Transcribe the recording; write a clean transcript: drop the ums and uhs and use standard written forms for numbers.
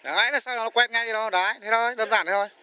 Đấy là sao nó quen ngay gì đâu. Đấy, thế thôi, đơn giản thế thôi.